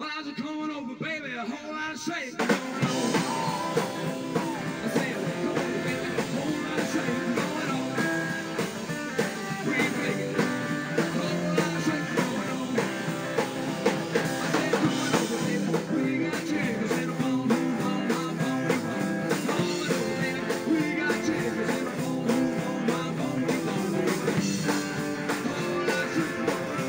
Well, I was coming over, baby, a whole lot of shaking going on. I said, come over, baby, a whole lot of shaking going on. We making a whole lot of shaking going on. I said, coming over, baby, we got chickens in the bone, on my bony bone. Coming over, baby, we got chickens in the bone, on my bony bone. A whole lot of shaking going on.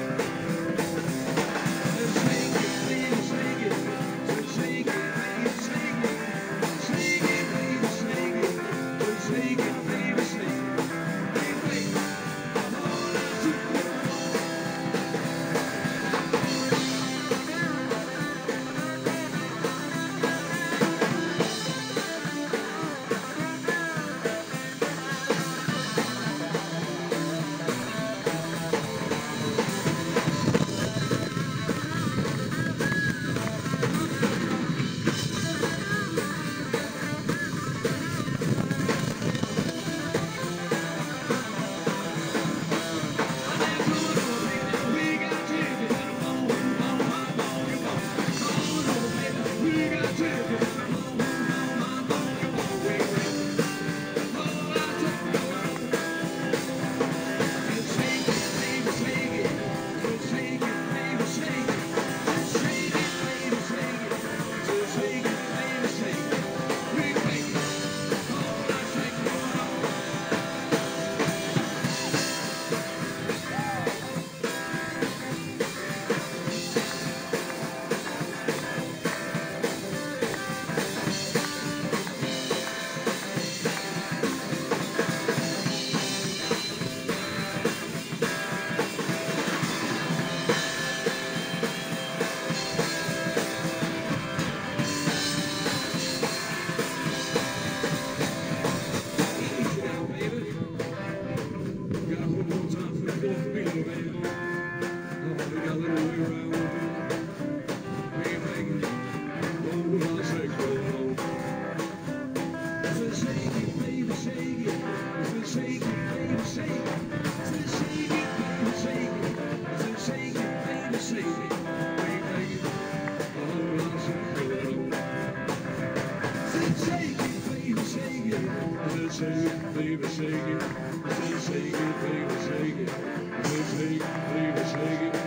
Shake it, baby, shake it. Shake it, baby, shake it. Shake it, baby, shake it.